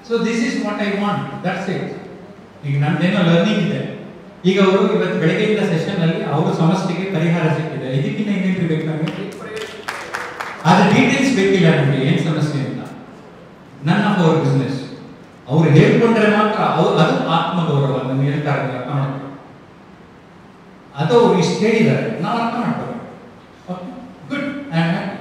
So this is what I want, that's it. ಈಗ ನಂದೇನೋ learning ಇದೆ, ಈಗ ಅವರು ಇವತ್ತು ಬೆಳಗ್ಗೆಯಿಂದ ಸೆಷನ್ ಅಲ್ಲಿ ಅವ್ರ ಸಮಸ್ಯೆಗೆ ಪರಿಹಾರ ಸಿಕ್ಕಿದೆ, ಇದಕ್ಕಿಂತ ಇನ್ನೇನು ಬೇಕು ನಮಗೆ? ಅದು ಡೀಟೇಲ್ಸ್ ಬೇಕಿಲ್ಲ ನಮಗೆ ಏನು ಸಮಸ್ಯೆ ಅಂತ. ನನ್ ಆಫ್ ಅವರ್ ಬಿಸ್ನೆಸ್ ಅವ್ರು ಹೇಳ್ಕೊಂಡ್ರೆ ಮಾತ್ರ ಅದು ಆತ್ಮಗೌರವ. ನಮ್ಗೆ ಹೇಳ್ತಾರೆ ಅರ್ಥ ಮಾಡ್ತಾರೆ, ಅದು ಅವ್ರು ಇಷ್ಟು ಹೇಳಿದ್ದಾರೆ, ನಾವು ಅರ್ಥ ಮಾಡ್ತೇವೆ. Good, I am happy.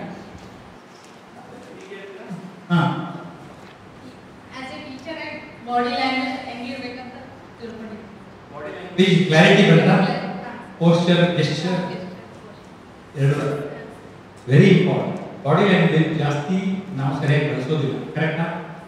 As a teacher body language ಹೆಂಗಿರ್ಬೇಕಂತ ತಿಳ್ಕೊಂಡಿದ್ದೀನಿ. ಪ್ಲೀಸ್ ಕ್ಲಾರಿಟಿ ಬಂತಾ? ಪೋಸ್ಚರ್, ಗೆಸ್ಚರ್ ಎರಡು ವೆರಿ ಇಂಪಾರ್ಟೆಂಟ್. ಬಾಡಿ ಲ್ಯಾಂಗ್ವೇಜ್ ಜಾಸ್ತಿ ನಾವು ಸರಿಯಾಗಿ ಬಳಸೋದಿಲ್ಲ, ಕರೆಕ್ಟಾ?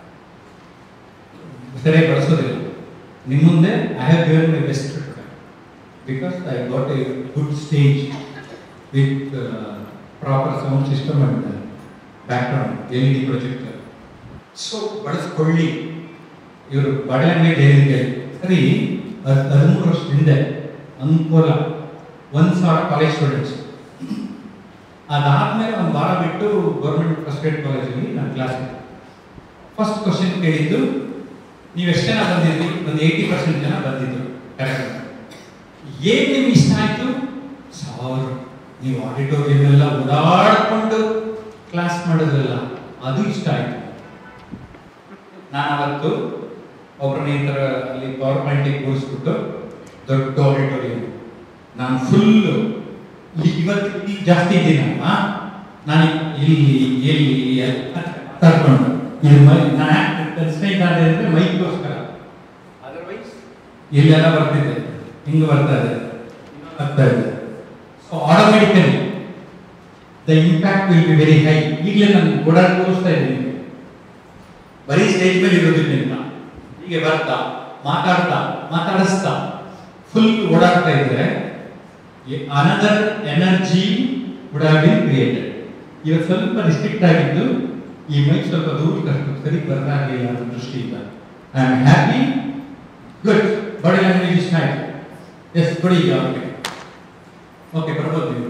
ಸರಿಯಾಗಿ ಬಳಸೋದಿಲ್ಲ. ನಿಮ್ಮ ಮುಂದೆ I have given my best because I got a good stage with proper sound system and background, LED projector. So ಬಳಸ್ಕೊಳ್ಳಿ. ಇವರು ಬಾಡಿ ಲ್ಯಾಂಗ್ವೇಜ್ ಏನಿದೆ ಸರಿ. 13 ವರ್ಷದ ಹಿಂದೆ ಅನುಕೂಲ 1000 ಕಾಲೇಜ್ ಸ್ಟೂಡೆಂಟ್ಸ್. ಅದಾದ್ಮೇಲೆ ಒಂದು ವಾರ ಬಿಟ್ಟು ಗೌರ್ಮೆಂಟ್ ಫಸ್ಟ್ ಗ್ರೇಡ್ ಕಾಲೇಜಲ್ಲಿ ನಾನು ಕ್ಲಾಸ್ ಫಸ್ಟ್ ಕ್ವಶನ್ ಕೇಳಿದ್ದು, ನೀವು ಎಷ್ಟು ಜನ ಬಂದಿದ್ರಿ? ಒಂದು 80% ಜನ ಬಂದಿದ್ರು. ಕರೆಕ್ಟ್. ಏನ್ ನಿಮ್ಗೆ ಇಷ್ಟ ಆಯ್ತು? ಸಾವಿರ. ನೀವು ಆಡಿಟೋರಿಯಂ ಎಲ್ಲ ಓಡಾಡ್ಕೊಂಡು ಕ್ಲಾಸ್ ಮಾಡೋದಲ್ಲ, ಅದು ಇಷ್ಟ ಆಯ್ತು. ನಾನು ಅವತ್ತು ಒಬ್ಬರನ್ನ ಈ ಥರ ಅಲ್ಲಿ ಪವರ್ ಪಾಯಿಂಟಿಗೆ ಕೂರಿಸ್ಬಿಟ್ಟು ದೊಡ್ಡ ಆಡಿಟೋರಿಯಂ, ನಾನು ಫುಲ್ಲು ಇವತ್ತು ಜಾಸ್ತಿ ಇದ್ದೀನಮ್ಮ, ನಾನು ಎಲ್ಲಿ ತರ್ಕೊಂಡು ಇದು ನಾನು ಕನ್ಸ್ಟೈಟ್ ಆದೆ ಅಂದರೆ ಮೈಕ್ಗೋಸ್ಕರ, ಅದರ್ವೈಸ್ ಇಲ್ಲೆಲ್ಲ ಬರ್ತಿದ್ದೆ, ಹಿಂಗೆ ಬರ್ತಾ ಇದೆ. So automatically the impact will be very high. ಈಗಲೇ ನಾನು ಓಡಾಡಿ ತೋರಿಸ್ತಾ ಇದ್ದೀನಿ, ಬರೀ ಸ್ಟೇಜ್ ಮೇಲೆ ಇರೋದಿಲ್ಲ, ಹೀಗೆ ಬರ್ತಾ ಮಾತಾಡಿಸ್ತಾ ಫುಲ್ ಓಡಾಡ್ತಾ ಇದ್ರೆ another energy would have been created. ಇವಾಗ ಸ್ವಲ್ಪ ರಿಸ್ಟ್ರಿಕ್ಟ್ ಆಗಿದ್ದು, ಈ ಮೈಕ್ ಸ್ವಲ್ಪ ದೂರ ಸರಿ ಬರಲಾಗಲಿಲ್ಲ ಅನ್ನೋ ದೃಷ್ಟಿಯಿಂದ I am happy. Good. Body language ಇಷ್ಟ ಆಯ್ತು. ಎಸ್ ಕೊಡಿ ಈಗ ಅವ್ರಿಗೆ. ಓಕೆ, ಬರ್ಬೋದು ನೀವು.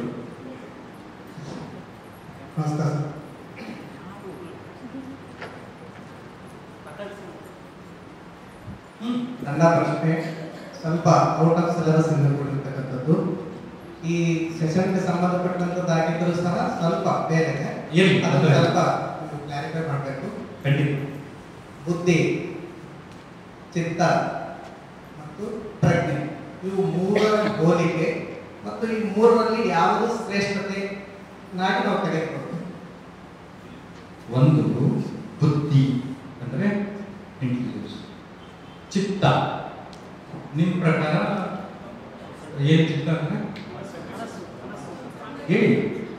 ನಮಸ್ಕಾರ. ನನ್ನ ಪ್ರಶ್ನೆ ಸ್ವಲ್ಪ ಔಟ್ ಆಫ್ ಸಿಲೆಬಸ್ ಇಂದ ಕೂಡಿರ್ತಕ್ಕಂಥದ್ದು. ಈ ಸೆಷನ್ಗೆ ಸಂಬಂಧಪಟ್ಟಂತದ್ದಾಗಿದ್ದರೂ ಸಹ ಸ್ವಲ್ಪ ಬೇರೆ ಅದನ್ನು ಸ್ವಲ್ಪ ಕ್ಲಾರಿಫೈ ಮಾಡಬೇಕು. ಬುದ್ಧಿ, ಚಿತ್ತ ಮತ್ತು ಪ್ರಜ್ಞೆ, ಇವು ಮೂರರ ಹೋಲಿಕೆ ಮತ್ತು ಈ ಮೂರರಲ್ಲಿ ಯಾವುದು ಶ್ರೇಷ್ಠತೆ ನಾಗಿ ನಾವು ತೆಗೆದುಕೊಳ್ತೀವಿ. ಒಂದು ಬುದ್ಧಿ ಅಂದ್ರೆ ಇಂಟೆಲಿಜೆನ್ಸ್. ಚಿತ್ತ ನಿಮ್ಮ ಪ್ರಕಾರ ಏನು ಚಿತ್ತ ಅಂದ್ರೆ ಹೇಳಿ?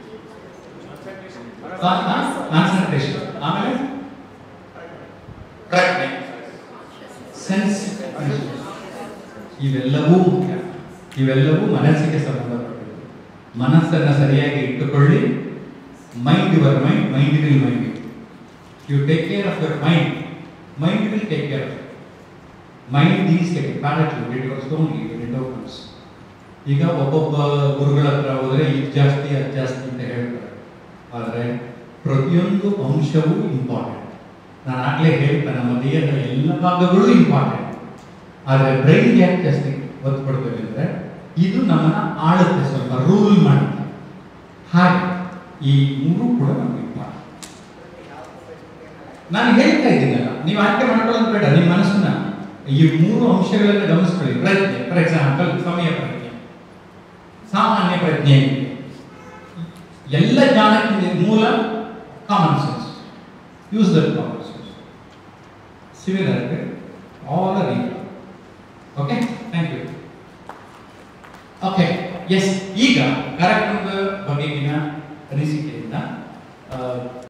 ಕಾನ್ಸಂಟ್ರೇಷನ್. ಆಮೇಲೆ ಪ್ರಜ್ಞೆ, ಸೆನ್ಸ್. ಇವೆಲ್ಲವೂ ಮುಖ್ಯ. ಇವೆಲ್ಲವೂ ಮನಸ್ಸಿಗೆ ಸಂಬಂಧಪಟ್ಟಿದೆ. ಮನಸ್ಸನ್ನು ಸರಿಯಾಗಿ ಇಟ್ಟುಕೊಳ್ಳಿ. Mind your mind, mind will mind you. You take care of your mind, mind will take care of you. Mind is like a parachute, it was only it opens. ಈಗ ಒಬ್ಬೊಬ್ಬ ಗುರುಗಳ ಹತ್ರ ಹೋದರೆ ಇದು ಜಾಸ್ತಿ ಅದು ಜಾಸ್ತಿ ಅಂತ ಹೇಳ್ತಾರೆ, ಆದರೆ ಪ್ರತಿಯೊಂದು ಅಂಶವೂ ಇಂಪಾರ್ಟೆಂಟ್. ನಾನು ಆಗಲೇ ಹೇಳ್ತೇನೆ, ನಮ್ಮ ದೇಹದ ಎಲ್ಲ ಭಾಗಗಳು ಇಂಪಾರ್ಟೆಂಟ್. ಆದರೆ ಬ್ರೈನ್ಗೆ ಯಾಕೆ ಜಾಸ್ತಿ ಒತ್ತು ಕೊಡ್ತೇವೆ ಅಂದರೆ ಇದು ನಮ್ಮನ್ನು ಆಳುತ್ತೆ, ಸ್ವಲ್ಪ ರೂಲ್ ಮಾಡುತ್ತೆ. ಹಾಗೆ ಈ ಮೂರು ಕೂಡ ನಮಗೆ ಇಂಪಾರ್ಟೆಂಟ್. ನಾನು ಹೇಳ್ತಾ ಇದ್ದೀನಲ್ಲ, ನೀವು ಆಯ್ಕೆ ಮಾಡ್ಕೊಳ್ಳೋದು ಬೇಡ. ನಿಮ್ಮ ಮನಸ್ಸನ್ನ ಈ ಮೂರು ಅಂಶಗಳನ್ನು ಗಮನಿಸ್ಕೊಳ್ಳಿ. ಪ್ರಜ್ಞೆ, ಫಾರ್ ಎಕ್ಸಾಂಪಲ್ ಸಮಯ ಪ್ರಜ್ಞೆ, ಸಾಮಾನ್ಯ ಪ್ರಜ್ಞೆ. ಎಲ್ಲ ಜ್ಞಾನಕ್ಕೆ ಮೂಲ common sense. Use that common sense. Similar all are equal. Okay, thank you. Okay, yes. ಈಗ ಕರೆಕ್ಟ್ ಒಂದು